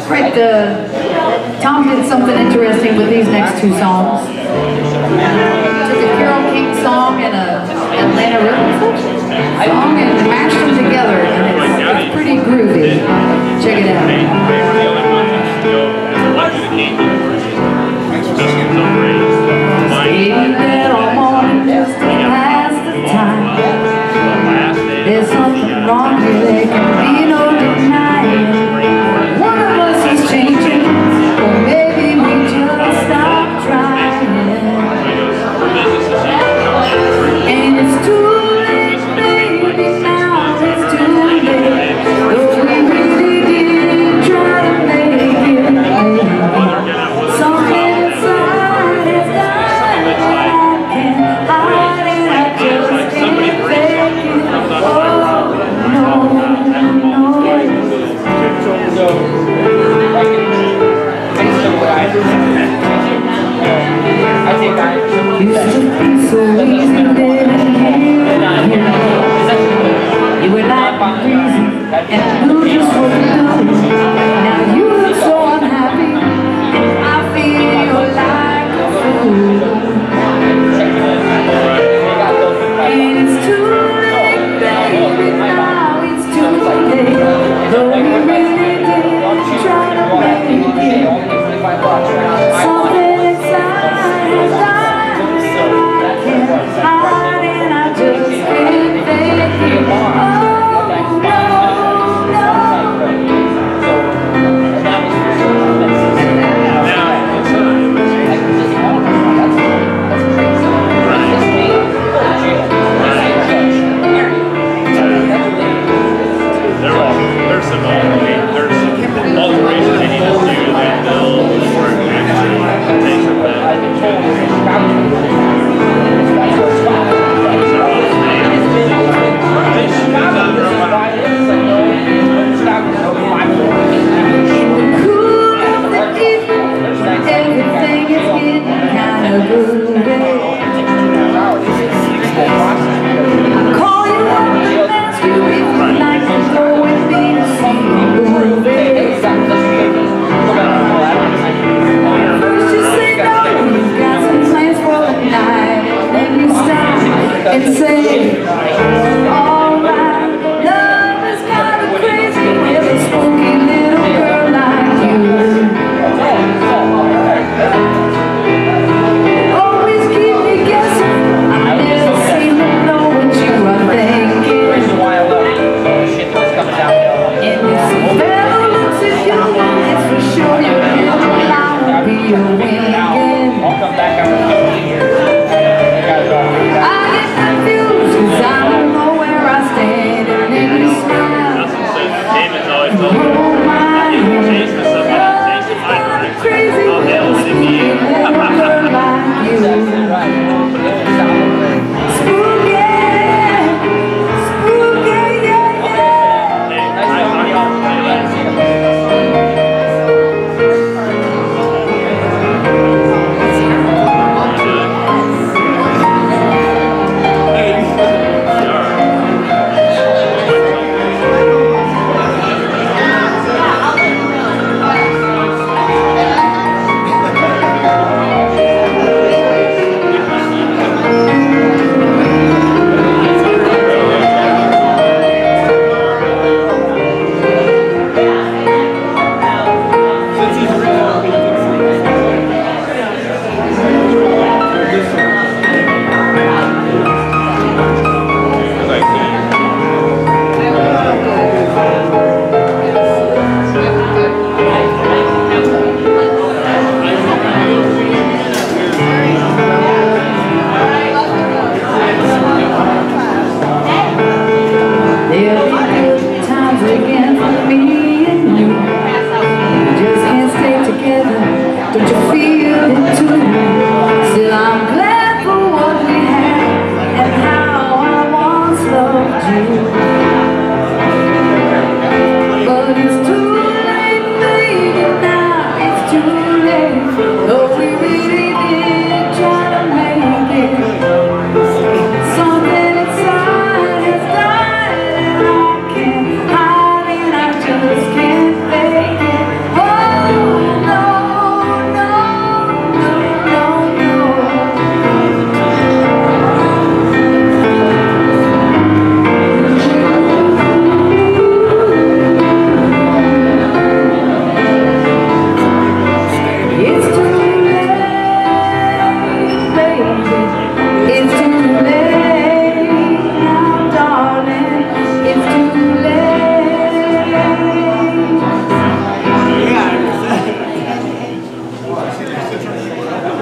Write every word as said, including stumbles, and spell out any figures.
Right, uh, Tom did something interesting with these next two songs. Took a Carole King song and a Atlanta rhythm song and mashed them together, and it's, it's pretty groovy. Check it out. Staying there all morning just to pass the time. There's something wrong here, there can be no denying. One of us is changing, or maybe we just stop trying. And it's too late, baby, now it's too late. Though we really did try to make it. Something inside is dying, I can't hide it, I just can't fake it. Oh, no, no. Used to be so easy living here. You were like the reason, and I knew just what to do. Now you look so unhappy, and I feel like a fool. And it's too late, baby, now it's too late. Though we really did try to make it. Something inside is dying, I can't hide it, I just can't fake it. Oh, no, no. There's some there's some alteration they need to do to that bill before it actually takes effect.